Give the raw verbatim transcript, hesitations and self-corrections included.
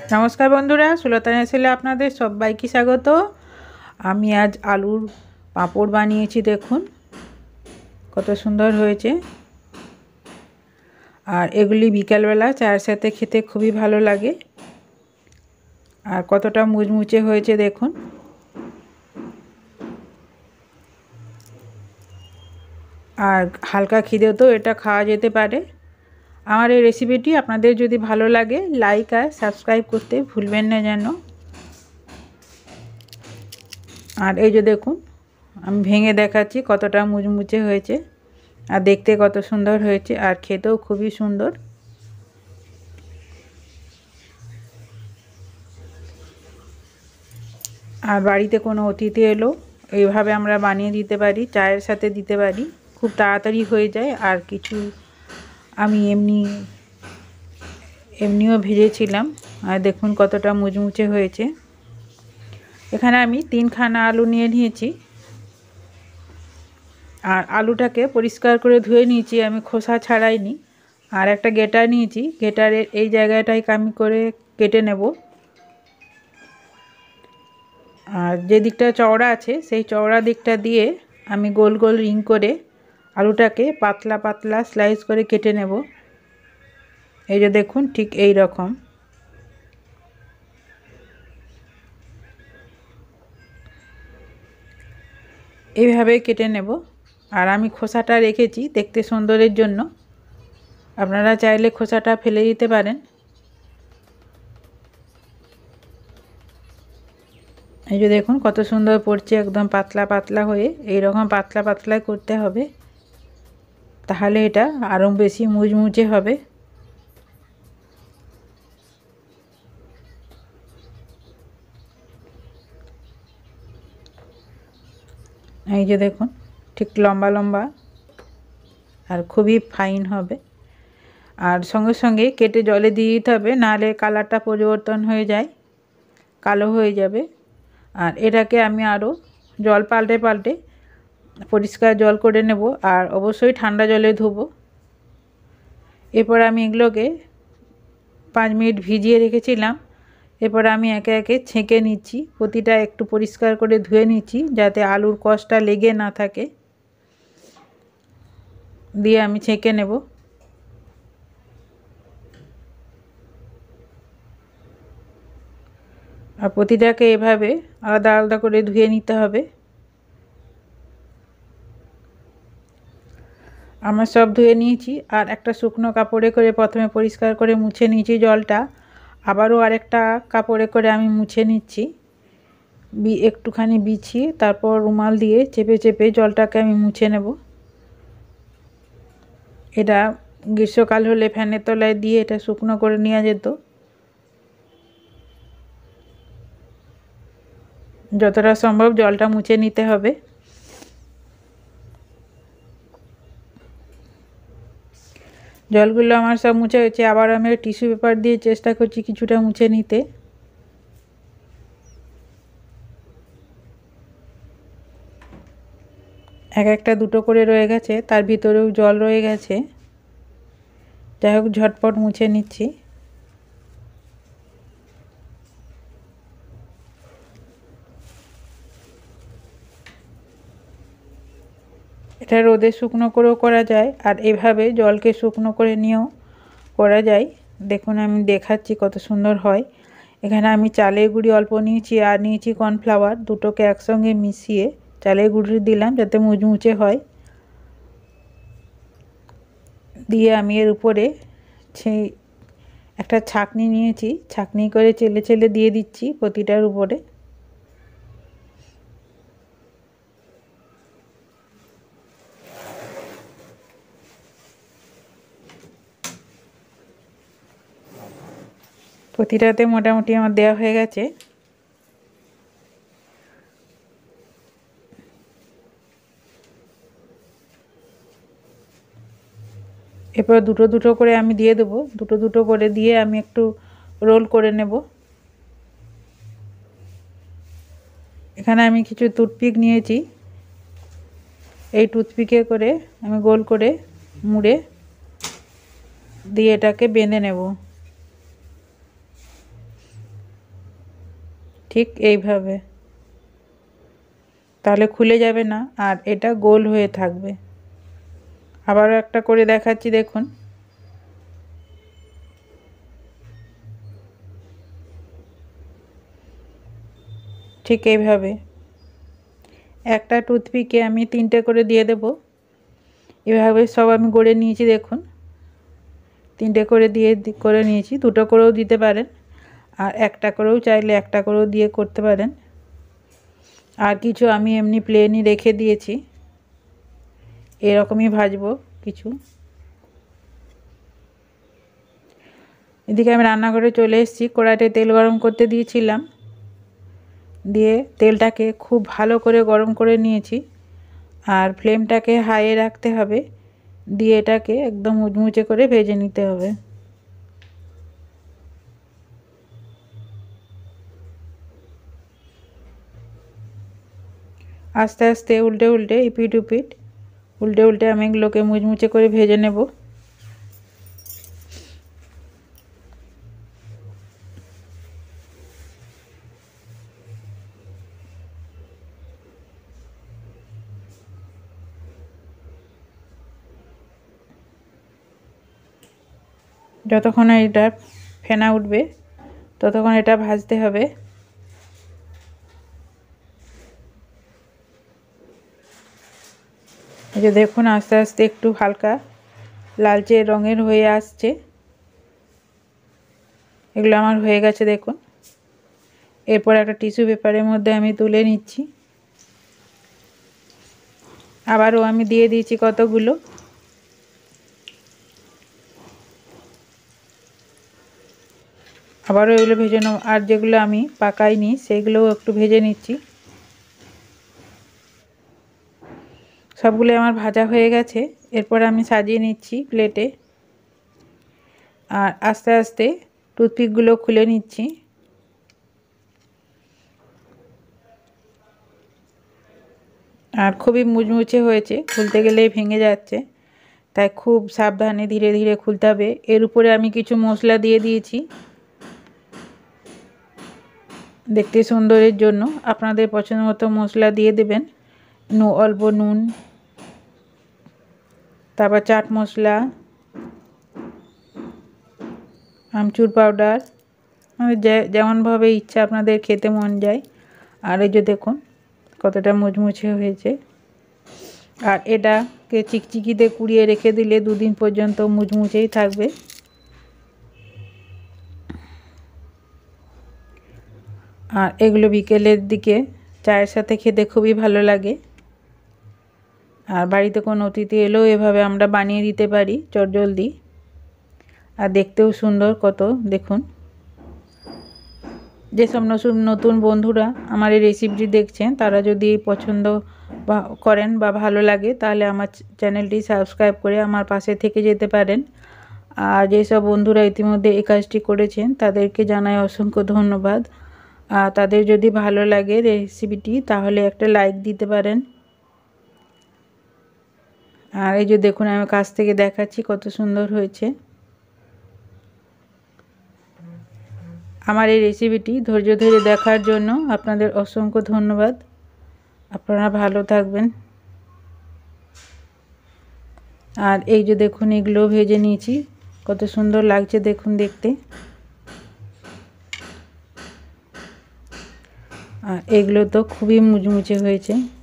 নমস্কার বন্ধুরা, সুলতানা ছেলে আপনাদের সবাইকে স্বাগত। আমি আজ আলুর পাঁপড় বানিয়েছি, দেখুন কত সুন্দর হয়েছে। আর এগুলি বিকালবেলা চায়ের সাথে খেতে খুবই ভালো লাগে। আর কতটা মুচমুচে হয়েছে দেখুন। আর হালকা খিদেও তো এটা খাওয়া যেতে পারে। আমার এই রেসিপিটি আপনাদের যদি ভালো লাগে লাইক আর সাবস্ক্রাইব করতে ভুলবেন না যেন। আর এই যে দেখুন, আমি ভেঙে দেখাচ্ছি কতটা মুচমুচে হয়েছে আর দেখতে কত সুন্দর হয়েছে, আর খেতেও খুবই সুন্দর। আর বাড়িতে কোনো অতিথি এলো এইভাবে আমরা বানিয়ে দিতে পারি, চায়ের সাথে দিতে পারি, খুব তাড়াতাড়ি হয়ে যায়। আর কিছু আমি এমনি এমনিও ভেজেছিলাম। আর দেখুন কতটা মুচমুচে হয়েছে। এখানে আমি তিনখানা আলু নিয়ে নিয়েছি। আর আলুটাকে পরিষ্কার করে ধুয়ে নিয়েছি, আমি খোসা ছাড়াইনি। আর একটা গেটার নিয়েছি, গেটারের এই জায়গাটাই আমি করে কেটে নেব। আর যে দিকটা চওড়া আছে সেই চওড়া দিকটা দিয়ে আমি গোল গোল রিং করে আলুটাকে পাতলা পাতলা স্লাইস করে কেটে নেব। এই যে দেখুন, ঠিক এই রকম। এইভাবে কেটে নেব। আর আমি খোসাটা রেখেছি দেখতে সুন্দরের জন্য, আপনারা চাইলে খোসাটা ফেলে দিতে পারেন। এই যে দেখুন কত সুন্দর পড়ছে, একদম পাতলা পাতলা হয়ে। এই রকম পাতলা পাতলা করতে হবে, তাহলে এটা আরও বেশি মুচমুচে হবে। এই যে দেখুন, ঠিক লম্বা লম্বা আর খুবই ফাইন হবে। আর সঙ্গে সঙ্গে কেটে জলে দিয়ে দিতে হবে, নাহলে কালারটা পরিবর্তন হয়ে যায়, কালো হয়ে যাবে। আর এটাকে আমি আরও জল পাল্টে পাল্টে পরিষ্কার জল করে নেব, আর অবশ্যই ঠান্ডা জলে ধোবো। এরপর আমি এগুলোকে পাঁচ মিনিট ভিজিয়ে রেখেছিলাম। এরপর আমি একে একে ছেঁকে নিচ্ছি, প্রতিটা একটু পরিষ্কার করে ধুয়ে নিচ্ছি যাতে আলুর কষটা লেগে না থাকে। দিয়ে আমি ছেঁকে নেব। আর প্রতিটাকে এভাবে আলাদা আলাদা করে ধুয়ে নিতে হবে। আমার সব ধুয়ে নিয়েছি। আর একটা শুকনো কাপড়ে করে প্রথমে পরিষ্কার করে মুছে নিয়েছি জলটা, আবারও আরেকটা কাপড়ে করে আমি মুছে নিচ্ছি, বি একটুখানি বিছিয়ে তারপর রুমাল দিয়ে চেপে চেপে জলটাকে আমি মুছে নেব। এটা গ্রীষ্মকাল হলে ফ্যানের তলায় দিয়ে এটা শুকনো করে নেওয়া যেত। যতটা সম্ভব জলটা মুছে নিতে হবে। জলগুলো আমার সব মুছে হয়েছে। আবার আমি টিস্যু পেপার দিয়ে চেষ্টা করছি কিছুটা মুছে নিতে। এক একটা দুটো করে রয়ে গেছে, তার ভিতরেও জল রয়ে গেছে। যাই হোক, ঝটপট মুছে নিচ্ছি। এটা রোদে শুকনো করেও করা যায়, আর এভাবে জলকে শুকনো করে নিয়েও করা যায়। দেখুন আমি দেখাচ্ছি কত সুন্দর হয়। এখানে আমি চালের গুঁড়ি অল্প নিয়েছি আর নিয়েছি কর্নফ্লাওয়ার, দুটোকে একসঙ্গে মিশিয়ে চালের গুঁড়ি দিলাম যাতে মুচমুচে হয়। দিয়ে আমি এর উপরে সেই একটা ছাঁকনি নিয়েছি, ছাঁকনি করে চেলে চেলে দিয়ে দিচ্ছি প্রতিটার উপরে। প্রতিটাতে মোটামুটি আমার দেওয়া হয়ে গেছে। এরপর দুটো দুটো করে আমি দিয়ে দেবো, দুটো দুটো করে দিয়ে আমি একটু রোল করে নেব। এখানে আমি কিছু টুথপিক নিয়েছি, এই টুথপিকে করে আমি গোল করে মুড়ে দিয়ে এটাকে বেঁধে নেব। ঠিক এইভাবে, তাহলে খুলে যাবে না আর এটা গোল হয়ে থাকবে। আবারও একটা করে দেখাচ্ছি, দেখুন। ঠিক এইভাবে একটা টুথপিকে আমি তিনটে করে দিয়ে দেব। এভাবে সব আমি গড়ে নিয়েছি, দেখুন। তিনটে করে দিয়ে করে নিয়েছি, দুটো করেও দিতে পারেন আর একটা করেও চাইলে একটা করেও দিয়ে করতে পারেন। আর কিছু আমি এমনি প্লেনই রেখে দিয়েছি, এরকমই ভাজবো কিছু। এদিকে আমি রান্নাঘরে চলে এসেছি, কড়াইতে তেল গরম করতে দিয়েছিলাম, দিয়ে তেলটাকে খুব ভালো করে গরম করে নিয়েছি। আর ফ্লেমটাকে হাইয়ে রাখতে হবে, দিয়ে এটাকে একদম মুচমুচে করে ভেজে নিতে হবে। আস্তে আস্তে উল্টে উল্টে ইপিট উপিট উল্টে উল্টে আমি এগুলোকে মুচমুচে করে ভেজে নেব। যতক্ষণ এটা ফেনা উঠবে ততক্ষণ এটা ভাজতে হবে। এই যে দেখুন, আস্তে আস্তে একটু হালকা লালচে রঙের হয়ে আসছে। এগুলো আমার হয়ে গেছে, দেখুন। এরপর একটা টিস্যু পেপারের মধ্যে আমি তুলে নিচ্ছি। আবারও আমি দিয়ে দিয়েছি কতগুলো। আবারও এগুলো ভেজে নেব, আর যেগুলো আমি পাকাইনি সেগুলোও একটু ভেজে নিচ্ছি। সবগুলো আমার ভাজা হয়ে গেছে। এরপর আমি সাজিয়ে নিচ্ছি প্লেটে, আর আস্তে আস্তে টুথপিকগুলো খুলে নিচ্ছি। আর খুবই মুচমুচে হয়েছে, খুলতে গেলেই ভেঙে যাচ্ছে, তাই খুব সাবধানে ধীরে ধীরে খুলতে হবে। এর উপরে আমি কিছু মশলা দিয়ে দিয়েছি দেখতে সুন্দরের জন্য। আপনাদের পছন্দ মতো মশলা দিয়ে দেবেন। নু অল্প নুন, তারপর চাট মশলা, আমচুর পাউডার, মানে যেমনভাবে ইচ্ছা আপনাদের খেতে মন যায়। আর এই যে দেখুন কতটা মুচমুচে হয়েছে। আর এটাকে চিকচিকিতে কুড়িয়ে রেখে দিলে দুদিন পর্যন্ত মুচমুচেই থাকবে। আর এগুলো বিকেলের দিকে চায়ের সাথে খেতে খুবই ভালো লাগে। আর বাড়িতে কোনো অতিথি এলেও এভাবে আমরা বানিয়ে দিতে পারি চটজলদি, আর দেখতেও সুন্দর কত। দেখুন, যেসব নতুন বন্ধুরা আমার এই রেসিপিটি দেখছেন তারা যদি পছন্দ বা করেন বা ভালো লাগে তাহলে আমার চ্যানেলটি সাবস্ক্রাইব করে আমার পাশে থেকে যেতে পারেন। আর যেসব বন্ধুরা ইতিমধ্যে এই কাজটি করেছেন তাদেরকে জানাই অসংখ্য ধন্যবাদ। আর তাদের যদি ভালো লাগে রেসিপিটি তাহলে একটা লাইক দিতে পারেন। আর এই যে দেখুন, আমি কাছ থেকে দেখাচ্ছি কত সুন্দর হয়েছে। আমার এই রেসিপিটি ধৈর্য ধরে দেখার জন্য আপনাদের অসংখ্য ধন্যবাদ। আপনারা ভালো থাকবেন। আর এই যে দেখুন, এগুলো ভেজে নিয়েছি, কত সুন্দর লাগছে দেখুন দেখতে। আর এগুলো তো খুবই মুচমুচে হয়েছে।